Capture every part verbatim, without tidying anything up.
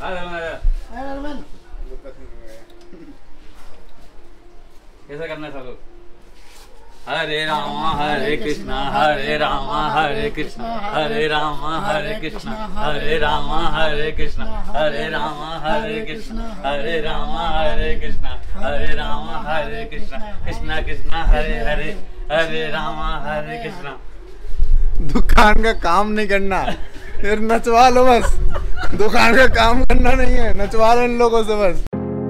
कैसा करना है सब लोग? हरे रामा हरे कृष्णा हरे रामा हरे कृष्णा हरे रामा हरे कृष्णा हरे रामा हरे कृष्णा हरे रामा हरे कृष्णा हरे रामा हरे कृष्णा हरे रामा हरे कृष्णा कृष्णा कृष्णा हरे हरे हरे रामा हरे कृष्णा। दुकान का काम नहीं करना, फिर नचवा लो बस। दुकान का काम करना नहीं है, नचवा लो इन लोगों से बस।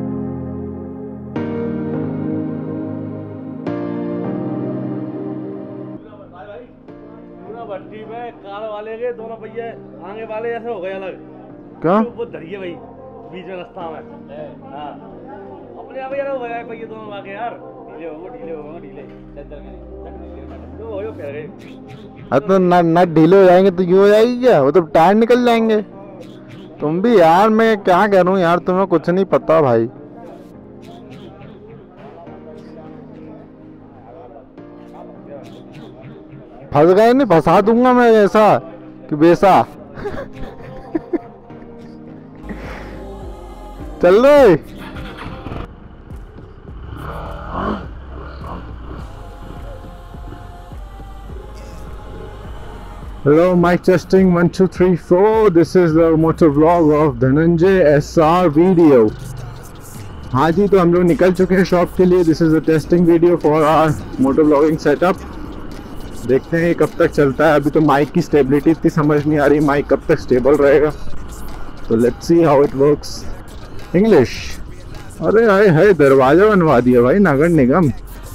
भट्टी में कार वाले के दोनों पहिए आगे वाले ऐसे हो गए अलग। क्या? वो धरिए भाई बीच में रास्ता में। हाँ अपने आप यार हो गया पहिए दोनों आगे यार, ढीले हो ढीले हो ढीले तो हो गए। तो ना ना ढीले हो जाएंगे तो क्यों हो जाएगी क्या? वो तो टायर निकल जाएंगे। तुम भी यार, मैं क्या कह रहा हूँ यार, तुम्हें कुछ नहीं पता भाई। फंस गए नहीं, फंसा दूंगा मैं ऐसा कि वैसा। चल रे। Hello, mic testing one two three four. This is the motor vlog of Dhananjay S R video. हाँ जी, तो हम लोग निकल चुके हैं शॉप के लिए। This is the testing video for our motor vlogging setup. देखते हैं ये कब तक चलता है। अभी तो माइक की स्टेबिलिटी इतनी समझ नहीं आ रही, माइक कब तक स्टेबल रहेगा। तो let's see how it works. English. अरे हाय हाय, दरवाजा बनवा दिया भाई नगर निगम।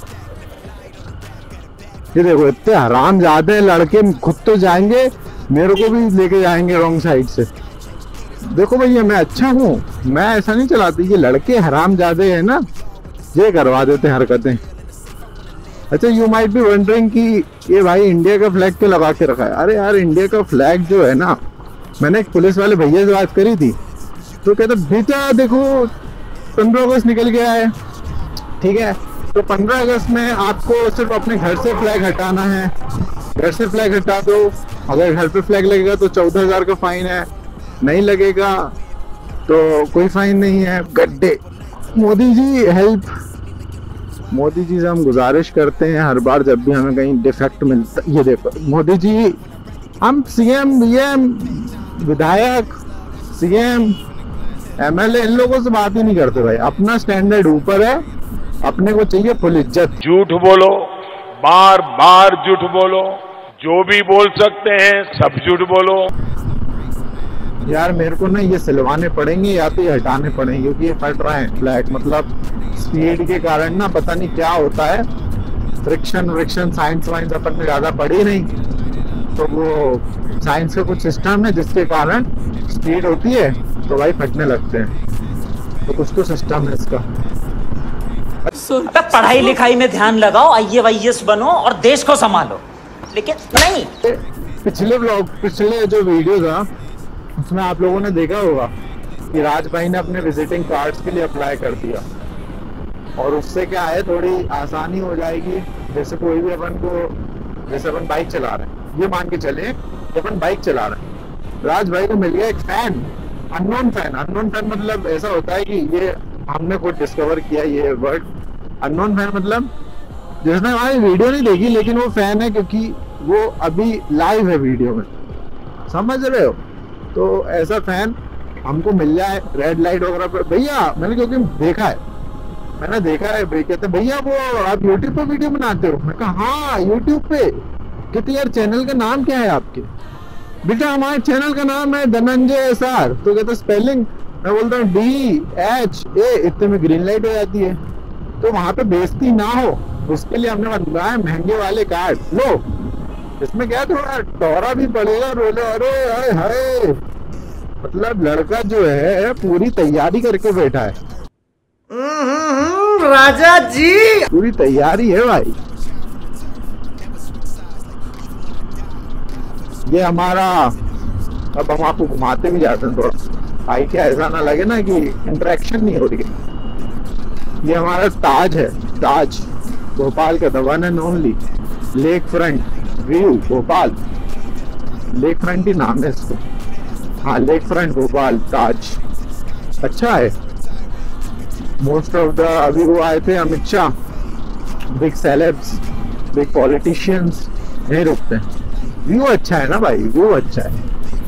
ये देखो इतने हरामजादे लड़के, खुद तो जाएंगे मेरे को भी लेके जाएंगे रॉन्ग साइड से। देखो भैया मैं अच्छा हूँ, मैं ऐसा नहीं चलाती। ये लड़के हरामजादे हैं ना, ये करवा देते हरकतें। अच्छा, यू माइट बी वंडरिंग कि ये भाई इंडिया का फ्लैग क्यों लगा के रखा है। अरे यार, इंडिया का फ्लैग जो है ना, मैंने एक पुलिस वाले भैया से बात करी थी तो कहते बेटा देखो पंद्रह अगस्त निकल गया है, ठीक है, तो पंद्रह अगस्त में आपको सिर्फ अपने घर से फ्लैग हटाना है। घर से फ्लैग हटा दो, अगर घर पे फ्लैग लगेगा तो चौदह हजार का फाइन है, नहीं लगेगा तो कोई फाइन नहीं है। गड्ढे। मोदी जी हेल्प। मोदी जी से हम गुजारिश करते हैं हर बार जब भी हमें कहीं डिफेक्ट मिलता। ये देखो मोदी जी, हम सीएम, बीएम, विधायक, सीएम, एमएलए, इन लोगों से बात ही नहीं करते भाई। अपना स्टैंडर्ड ऊपर है, अपने को चाहिए फुल इज्जत। झूठ बोलो, बार बार झूठ बोलो, जो भी बोल सकते हैं सब झूठ बोलो। यार मेरे को ना ये सिलवाने पड़ेंगे या तो ये हटाने पड़ेंगे, क्योंकि ये फट रहा है फ्लैग। मतलब स्पीड के कारण ना पता नहीं क्या होता है, फ्रिक्शन व्रिक्शन। साइंस वाइंस अपन में ज्यादा पढ़ी नहीं, तो वो साइंस का कुछ सिस्टम है जिसके कारण स्पीड होती है तो भाई फटने लगते हैं। तो कुछ तो सिस्टम है इसका। तब पढ़ाई लिखाई में ध्यान लगाओ, आई ए वाई एस बनो और देश को संभालो, लेकिन नहीं। पिछले ब्लॉग, पिछले जो वीडियो था उसमें आप लोगों ने देखा होगा कि राज भाई ने अपने विजिटिंग कार्ड्स के लिए अप्लाई कर दिया, और उससे क्या है थोड़ी आसानी हो जाएगी। जैसे कोई भी अपन को, जैसे अपन बाइक चला रहे हैं, ये मान के चले कि अपन बाइक चला रहे हैं, राज भाई को मिल गया एक fan, unknown fan. Unknown fan मतलब ऐसा होता है कि ये हमने खुद डिस्कवर किया ये वर्ड। अननोन फैन मतलब जिसने हमारी वीडियो नहीं देखी लेकिन वो फैन है क्योंकि वो अभी लाइव है वीडियो में, समझ रहे हो। तो ऐसा फैन हमको मिल जाए रेड लाइट वगैरह पे। भैया मैंने क्योंकि देखा है, मैंने देखा है भाई, कहते भैया वो आप यूट्यूब पे वीडियो बनाते हो। मैं कहा हाँ यूट्यूब पे। कहते यार चैनल का नाम क्या है आपके? बेटा हमारे चैनल का नाम है धनंजय एस आर। तो कहते स्पेलिंग, मैं बोलता हूँ डी एच ए, इतने में ग्रीन लाइट हो जाती है। तो वहां पे बेइज्जती ना हो उसके लिए हमने बनवाया महंगे वाले कार्ड। लो इसमें क्या थोड़ा टोरा भी पड़ेगा, रोले। अरे हाय हाय, मतलब लड़का जो है पूरी तैयारी करके बैठा है। राजा जी पूरी तैयारी है भाई। ये हमारा, अब हम आपको घुमाते भी जाते हैं थोड़ा, भाई क्या ऐसा ना लगे ना कि इंटरेक्शन नहीं हो रही है। ये हमारा ताज है, ताज भोपाल का, the one and only lake front view Bhopal. Lake front ही नाम है इसको, हाँ लेक फ्रंट भोपाल ताज। अच्छा है। मोस्ट ऑफ द अभी वो आए थे Amit Shah, big celebs, big politicians नहीं रुकते। व्यू अच्छा है ना भाई, व्यू अच्छा है।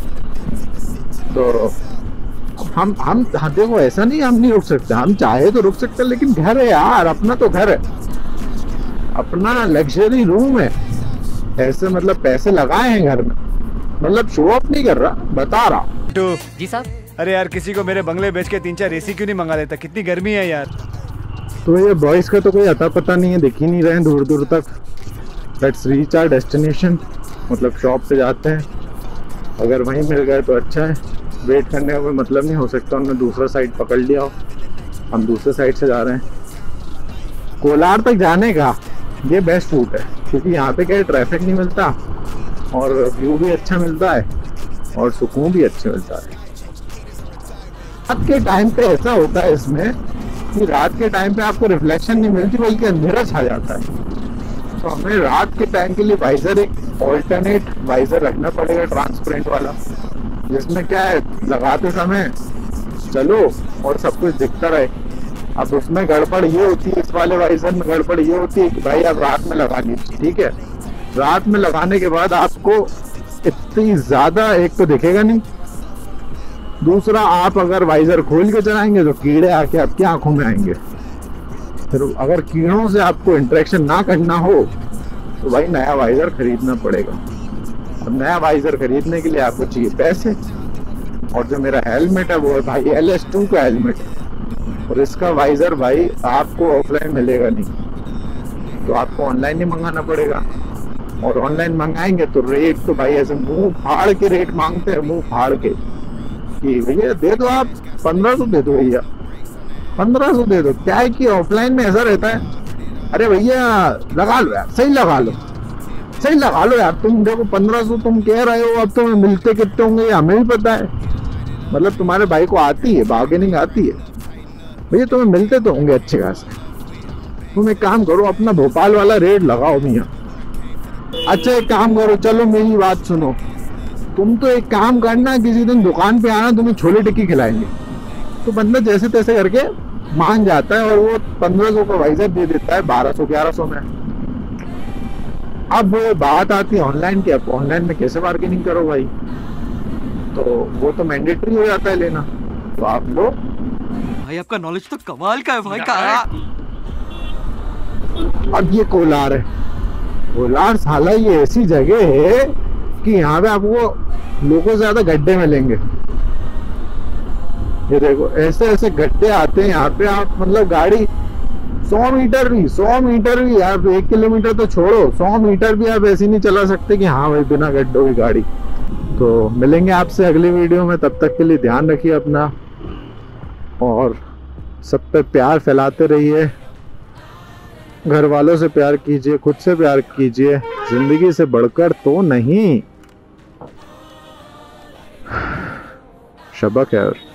तो हम हम देखो ऐसा नहीं हम नहीं रुक सकते, हम चाहे तो रुक सकते, लेकिन घर है यार, अपना तो घर है, अपना लग्जरी रूम है। ऐसे मतलब पैसे लगाए हैं घर में, मतलब शो ऑफ नहीं कर रहा, बता रहा। तो जी साहब, अरे यार किसी को मेरे बंगले बेच के तीन चार एसी क्यों नहीं मंगा लेता, कितनी गर्मी है यार। तो ये बॉयज का तो कोई अता पता नहीं है, दिख ही नहीं रहे हैं दूर दूर तक। लेट्स रीच आवर डेस्टिनेशन, मतलब शॉप पे जाते हैं, अगर वहीं मिल गए तो अच्छा है। वेट करने का कोई मतलब नहीं, हो सकता उन्होंने दूसरा साइड पकड़ लिया हो, हम दूसरे साइड से जा रहे हैं। कोलार तक जाने का ये बेस्ट रूट है, क्योंकि यहाँ पे क्या ट्रैफिक नहीं मिलता और व्यू भी अच्छा मिलता है और सुकून भी अच्छा मिलता है। रात के टाइम पे ऐसा होता है इसमें कि रात के टाइम पे आपको रिफ्लेक्शन नहीं मिलती, बल्कि अंधेरा छा जाता है। तो हमें रात के टाइम के लिए वाइजर, एक ऑल्टरनेट वाइजर रखना पड़ेगा, ट्रांसपेरेंट वाला, जिसमें क्या है लगाते समय चलो और सब कुछ दिखता रहे। अब उसमें गड़बड़ ये होती है, इस वाले वाइजर में गड़बड़ ये होती है कि भाई आप रात में लगा लीजिए, ठीक है। रात में लगाने के बाद आपको इतनी ज्यादा एक तो दिखेगा नहीं, दूसरा आप अगर वाइजर खोल के चलाएंगे तो कीड़े आके आपकी आंखों में आएंगे। फिर अगर कीड़ों से आपको इंटरेक्शन ना करना हो तो भाई नया वाइजर खरीदना पड़ेगा। अब नया वाइजर खरीदने के लिए आपको चाहिए पैसे, और जो मेरा हेलमेट है वो है भाई एल एस टू का हेलमेट, और इसका वाइजर भाई आपको ऑफलाइन मिलेगा नहीं, तो आपको ऑनलाइन ही मंगाना पड़ेगा। और ऑनलाइन मंगाएंगे तो रेट तो भाई ऐसे मुंह फाड़ के रेट मांगते हैं, मुंह फाड़ के कि भैया दे दो, आप पंद्रह सौ दे दो, भैया पंद्रह सौ दे दो। क्या है कि ऑफलाइन में ऐसा रहता है, अरे भैया लगा लो यार, सही लगा लो, सही लगा लो यार, तुम देखो पंद्रह सौ तुम कह रहे हो, अब तुम्हें मिलते कितने होंगे हमें भी पता है, मतलब तुम्हारे भाई को आती है, बार्गेनिंग आती है, भैया तुम्हें मिलते तो होंगे अच्छे खासे। तुम एक काम करो, अपना भोपाल वाला रेट लगाओ भैया। अच्छा एक काम करो, चलो मेरी बात सुनो, तुम तो एक काम करना, किसी दिन दुकान पे आना, तुम्हें छोले टिक्की खिलाएंगे। तो बंदा जैसे तैसे करके मान जाता है और वो पंद्रह सौ का वाइजर दे देता है बारह सौ ग्यारह सौ में। अब बात आती है ऑनलाइन की, अब ऑनलाइन में कैसे बार्गेनिंग करो भाई, तो वो तो मैंडेटरी हो जाता है लेना। तो आप लो भाई, आपका नॉलेज तो कमाल का है भाई। का अब ये कोलार है, कोलार साला ये ऐसी जगह है कि यहाँ पे आपको लोगों से ज्यादा गड्ढे मिलेंगे। ये देखो ऐसे ऐसे गड्ढे आते हैं यहाँ पे, आप मतलब गाड़ी सौ मीटर भी सौ मीटर भी आप एक किलोमीटर तो छोड़ो, सौ मीटर भी आप ऐसे नहीं चला सकते कि हाँ भाई बिना गड्ढों की गाड़ी। तो मिलेंगे आपसे अगली वीडियो में, तब तक के लिए ध्यान रखिए अपना और सब पे प्यार फैलाते रहिए। घर वालों से प्यार कीजिए, खुद से प्यार कीजिए, जिंदगी से बढ़कर तो नहीं। शबा खैर।